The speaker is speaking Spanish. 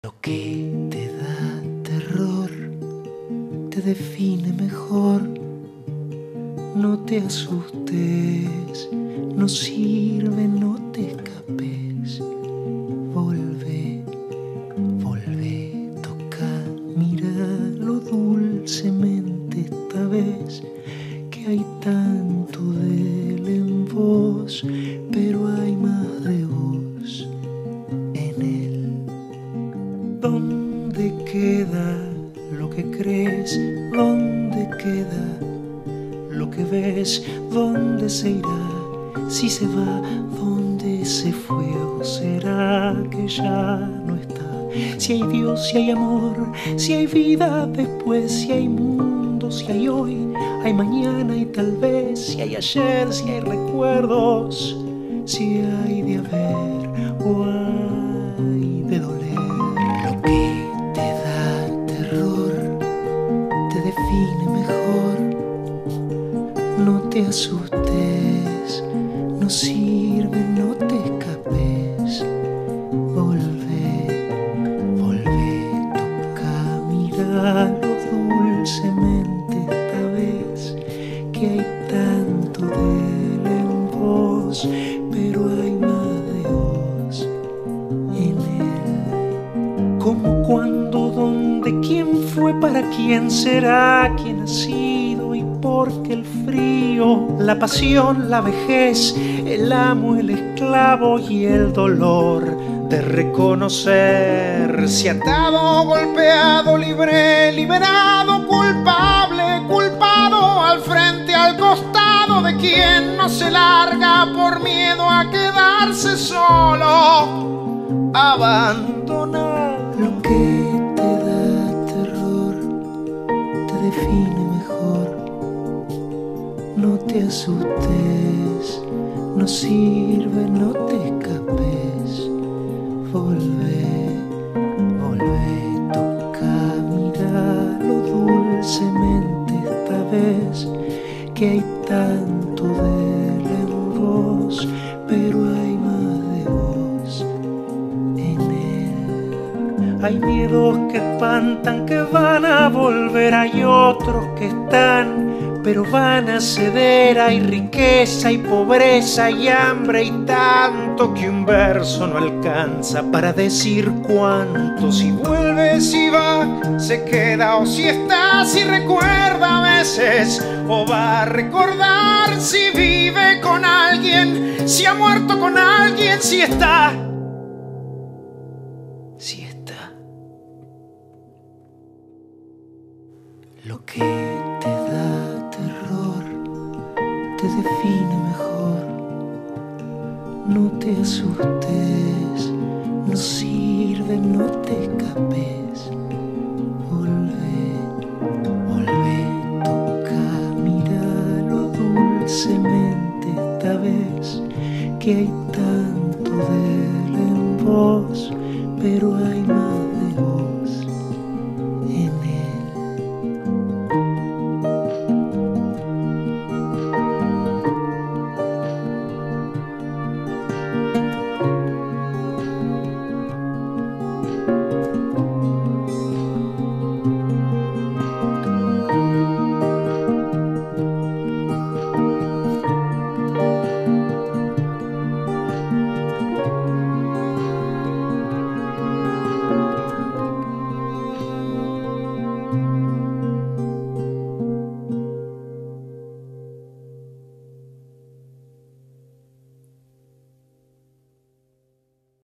Lo que te da terror te define mejor. No te asustes, no sirve, no te escapes. Volve, volve, toca, míralo dulcemente esta vez. Que hay tanto de él en vos, pero hay más de vos en él. ¿Dónde queda lo que crees? ¿Dónde queda lo que ves? ¿Dónde se irá? Si se va, ¿dónde se fue? ¿O será que ya no está? Si hay Dios, si hay amor, si hay vida después, si hay mundo, si hay hoy, hay mañana y tal vez, si hay ayer, si hay recuerdos, si hay de haber o hay de doler. Lo que te da terror te define mejor. No te asustes, no sirve, no te escapes. Volve, volve, toca, míralo dulcemente esta vez. Que hay tanto de él en vos, pero hay más de vos en él. ¿Cómo, cuándo, dónde, quién fue, para quién será, quién ha sido y por qué el frío, la pasión, la vejez, el amo, el esclavo y el dolor de reconocer si atado, golpeado, libre, liberado, culpable, culpado, al frente, al costado de quien no se larga por miedo a quedarse solo, abandonado. Lo que te da terror te define mejor. No te asustes, no sirve, no te escapes. Volve, volve, toca, míralo dulcemente esta vez. Que hay tanto de él en vos, pero hay más de vos en él. Hay miedos que espantan, que van a volver. Hay otros que están, pero van a ceder. Hay riqueza y pobreza y hambre y tanto que un verso no alcanza para decir cuánto. Si vuelve, si va, se queda, o si está, si recuerda a veces, o va a recordar si vive con alguien, si ha muerto con alguien, si está, si está. Lo que te da terror te define mejor. No te asustes, no sirve, no te escapes. Volve, volve, toca, míralo dulcemente esta vez. Que hay tanto de él en vos, pero hay más